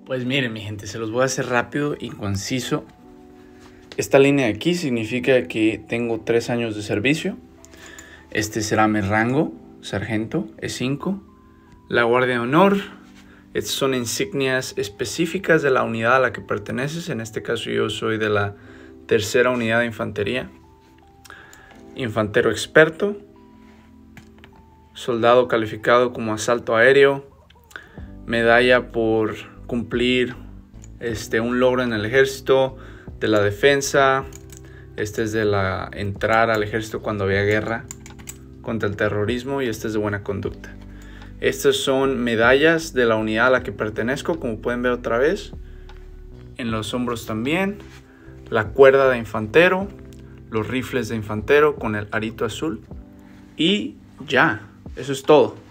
Pues miren, mi gente, se los voy a hacer rápido y conciso. Esta línea de aquí significa que tengo 3 años de servicio. Este será mi rango, sargento, E5. La Guardia de Honor. Estas son insignias específicas de la unidad a la que perteneces. En este caso yo soy de la 3ª unidad de infantería. Infantero experto. Soldado calificado como asalto aéreo. Medalla por cumplir un logro en el ejército, de la defensa. Este es de la entrar al ejército cuando había guerra contra el terrorismo, y este es de buena conducta. Estas son medallas de la unidad a la que pertenezco, como pueden ver otra vez. En los hombros también. La cuerda de infantero, los rifles de infantero con el arito azul. Y ya, eso es todo.